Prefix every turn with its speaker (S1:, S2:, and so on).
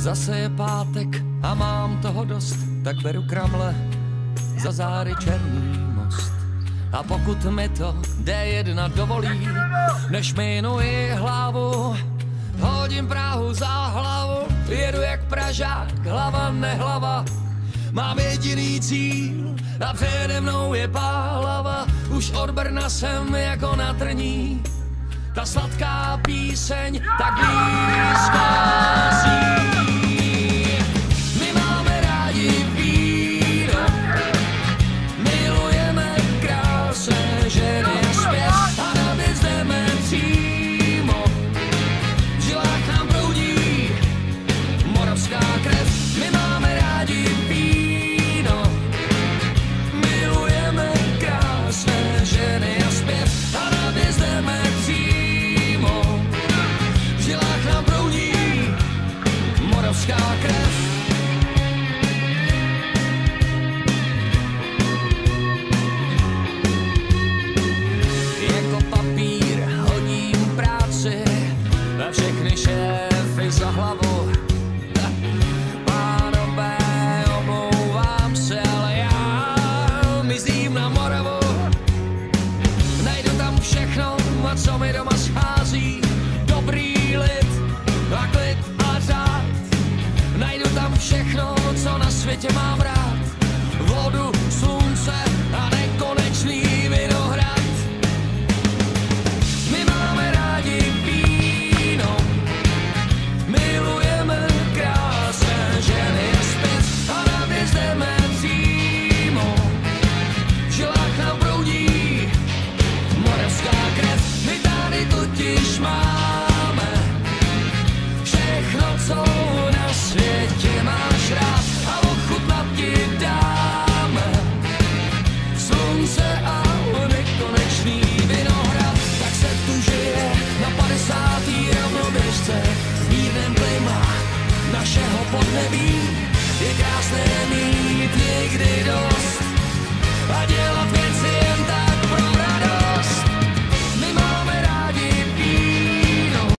S1: Zase je pátek a mám toho dost, tak beru kramle za zády Černý most. A pokud mi to D1 dovolí, než minuji hlavu, hodím Prahu za hlavu, jedu jak Pražák, hlava nehlava. Mám jediný cíl a přede mnou je Pálava. Už od Brna jsem jako na trní, ta sladká píseň tak blízko zní. My máme rádi víno, milujeme krásné ženy a zpěv a na věc jdeme přímo. V žilách nám proudí moravská krev. My máme rádi víno, milujeme krásné ženy a zpěv a na věc jdeme přímo. V žilách nám proudí moravská krev. Jako papír hodím práci a všechny šéfy za hlavu. Pánové, omlouvám se, ale já mizím na Moravu. Najdu tam všechno, co mi doma schází. Dobrý lid a klid a řád. Najdu tam všechno, co na světě mám rád. Vodu, slunce a nekonečný vinohrad. My máme rádi víno, milujeme krásné ženy a zpěv a na věc jdeme přímo. V žilách nám proudí moravská krev. My tady totiž máme všechno, co na světě máš rád, a ochutnat ti dáme slunce a nekonečný vinohrad. Tak se tu žije na 50. rovnoběžce v mírném klima našeho podnebí. Je krásné mít někdy doma